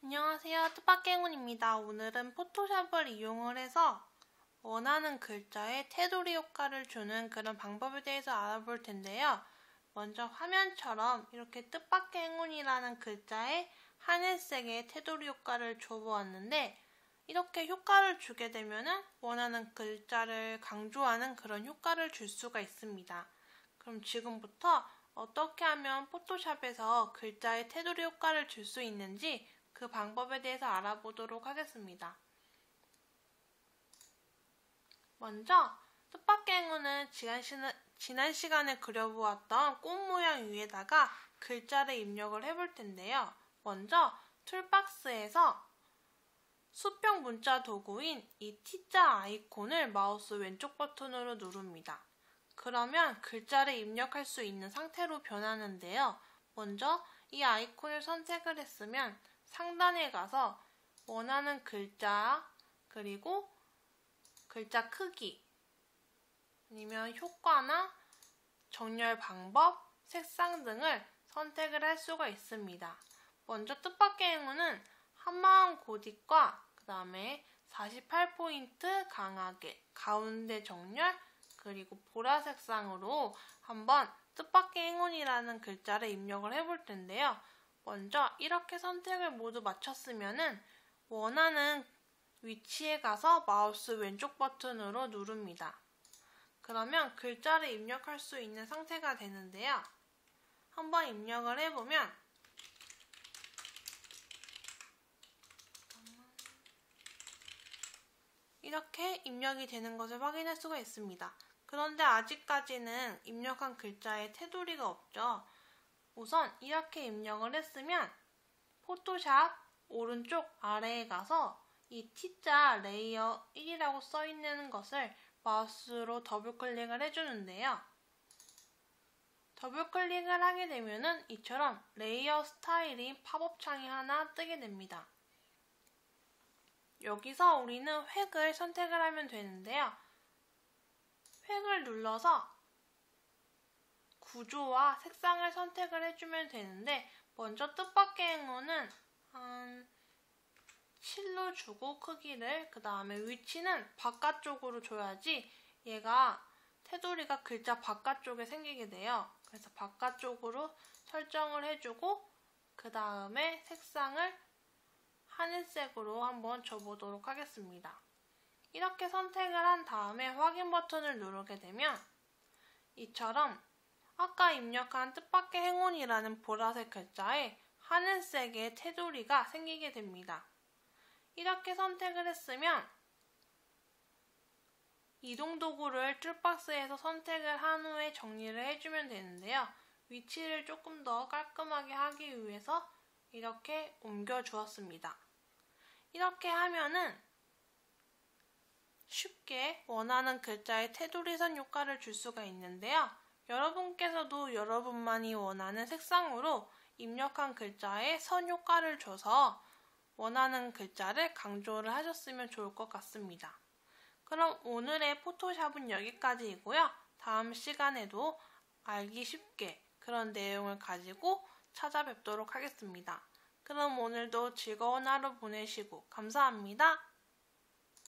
안녕하세요. 뜻밖행운입니다. 오늘은 포토샵을 이용을 해서 원하는 글자에 테두리 효과를 주는 그런 방법에 대해서 알아볼 텐데요. 먼저 화면처럼 이렇게 뜻밖행운이라는 글자에 하늘색의 테두리 효과를 줘보았는데, 이렇게 효과를 주게 되면 원하는 글자를 강조하는 그런 효과를 줄 수가 있습니다. 그럼 지금부터 어떻게 하면 포토샵에서 글자에 테두리 효과를 줄 수 있는지 그 방법에 대해서 알아보도록 하겠습니다. 먼저 뜻밖행운은 지난 시간에 그려보았던 꽃 모양 위에다가 글자를 입력을 해볼 텐데요. 먼저 툴박스에서 수평 문자 도구인 이 T자 아이콘을 마우스 왼쪽 버튼으로 누릅니다. 그러면 글자를 입력할 수 있는 상태로 변하는데요. 먼저 이 아이콘을 선택을 했으면 상단에 가서 원하는 글자, 그리고 글자 크기, 아니면 효과나 정렬 방법, 색상 등을 선택을 할 수가 있습니다. 먼저 뜻밖행운은 한마음 고딕과 그 다음에 48포인트 강하게, 가운데 정렬, 그리고 보라색 상으로 한번 뜻밖행운이라는 글자를 입력을 해볼 텐데요. 먼저 이렇게 선택을 모두 마쳤으면은 원하는 위치에 가서 마우스 왼쪽 버튼으로 누릅니다. 그러면 글자를 입력할 수 있는 상태가 되는데요. 한번 입력을 해보면 이렇게 입력이 되는 것을 확인할 수가 있습니다. 그런데 아직까지는 입력한 글자에 테두리가 없죠. 우선 이렇게 입력을 했으면 포토샵 오른쪽 아래에 가서 이 T자 레이어 1이라고 써있는 것을 마우스로 더블 클릭을 해주는데요. 더블 클릭을 하게 되면은 이처럼 레이어 스타일인 팝업 창이 하나 뜨게 됩니다. 여기서 우리는 획을 선택을 하면 되는데요. 획을 눌러서 구조와 색상을 선택을 해주면 되는데, 먼저 뜻밖행운은 한 7로 주고 크기를, 그 다음에 위치는 바깥쪽으로 줘야지 얘가 테두리가 글자 바깥쪽에 생기게 돼요. 그래서 바깥쪽으로 설정을 해주고 그 다음에 색상을 하늘색으로 한번 줘보도록 하겠습니다. 이렇게 선택을 한 다음에 확인 버튼을 누르게 되면 이처럼 아까 입력한 뜻밖의 행운이라는 보라색 글자에 하늘색의 테두리가 생기게 됩니다. 이렇게 선택을 했으면 이동 도구를 툴박스에서 선택을 한 후에 정리를 해주면 되는데요. 위치를 조금 더 깔끔하게 하기 위해서 이렇게 옮겨 주었습니다. 이렇게 하면은 쉽게 원하는 글자에 테두리선 효과를 줄 수가 있는데요. 여러분께서도 여러분만이 원하는 색상으로 입력한 글자에 선 효과를 줘서 원하는 글자를 강조를 하셨으면 좋을 것 같습니다. 그럼 오늘의 포토샵은 여기까지이고요. 다음 시간에도 알기 쉽게 그런 내용을 가지고 찾아뵙도록 하겠습니다. 그럼 오늘도 즐거운 하루 보내시고 감사합니다.